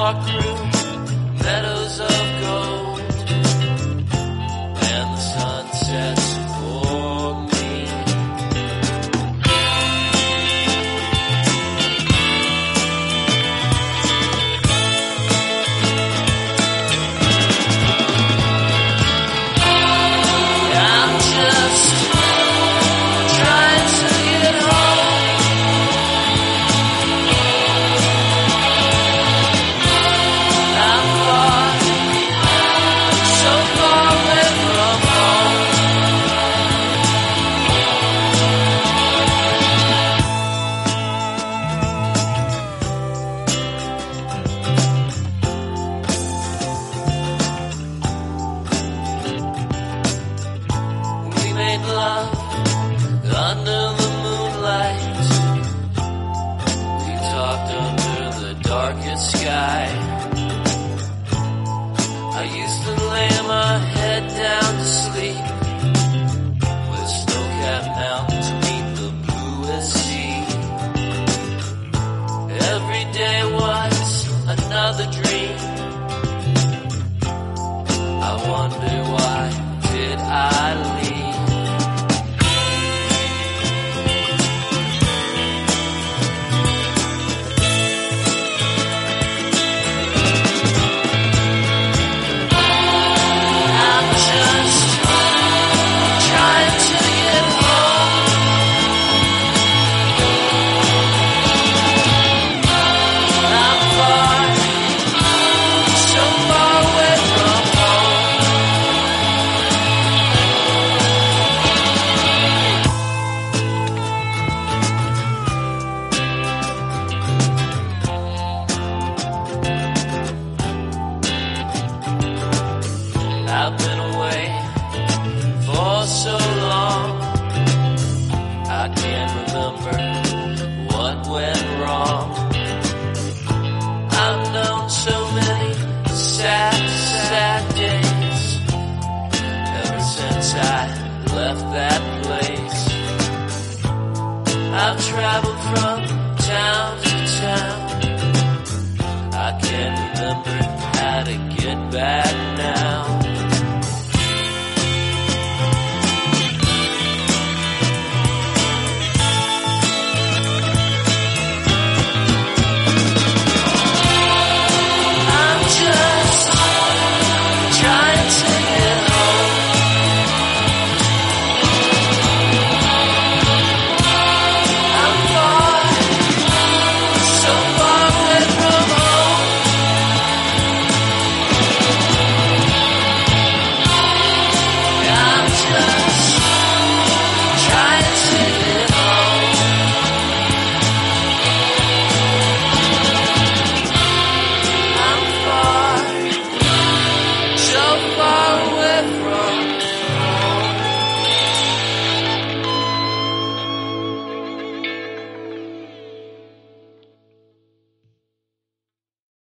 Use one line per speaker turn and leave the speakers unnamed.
walk through meadows of gold, and the sun sets for me. I'm just trying to get home. I'm far, so far away from home. We made love under the moonlight. We talked under the darkest sky. I used to lay my head down to sleep with snow-capped mountains meet the bluest sea. Every day was another dream. I wonder why did I leave? I'm just trying to get home. I'm far, so far away from home. I've been away for so long, I can't remember what went wrong. I've known so many sad days ever since I left that place. I've traveled